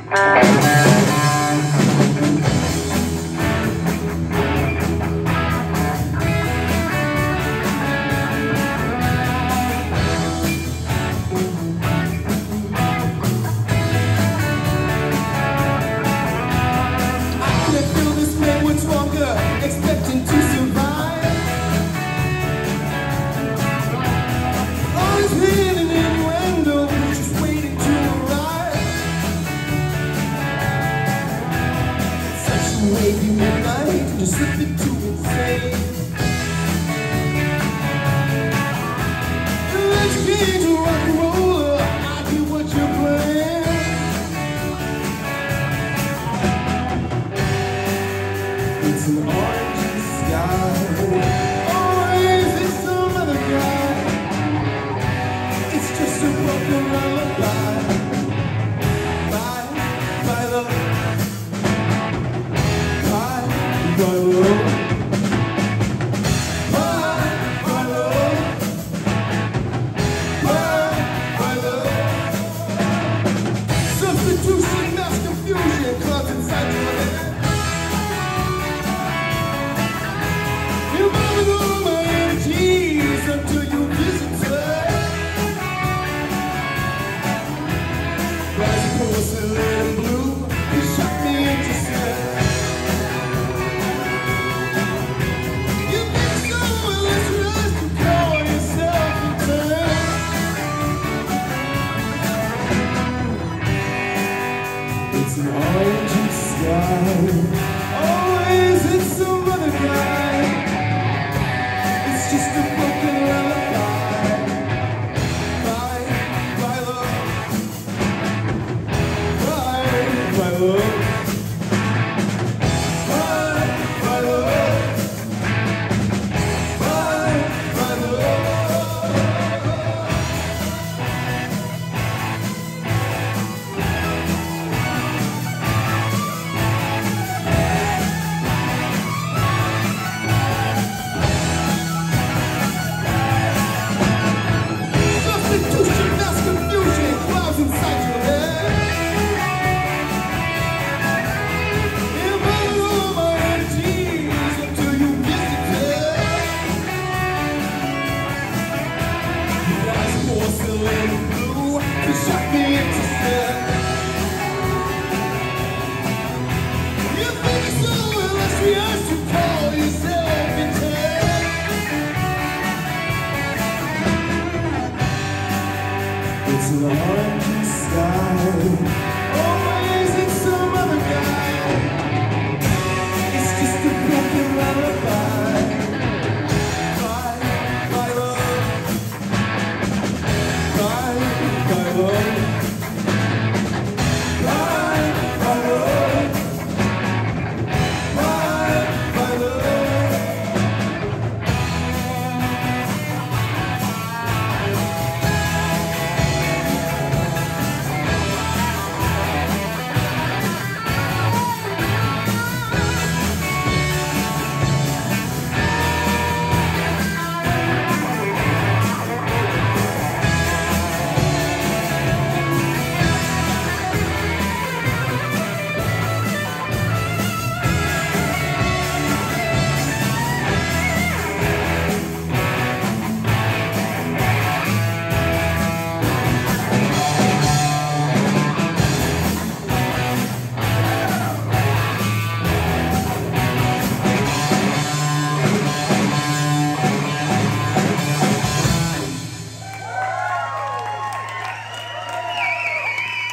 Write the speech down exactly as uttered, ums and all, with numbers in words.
Expecting to survive. Always hidden innuendo, just waiting to arrive. Such a wavy midnight, just slip into insane. Let's get to rock and roll, I get what you're playing. It's an orange sky. Or is it some other guy? It's just a broken lullaby. Bye, bye love. Bye, bye love. Bye, bye love. Bye, bye love. Substitution, mass confusion, clubs inside your head. You're moving all my energies until you visit her. Bright porcelain blue, you shot me into sand. You think so illustrious to call yourself a turn. It's an orange sky. Oh, is it some other guy? It's just a broken lullaby. Bye, bye love. Bye, bye love.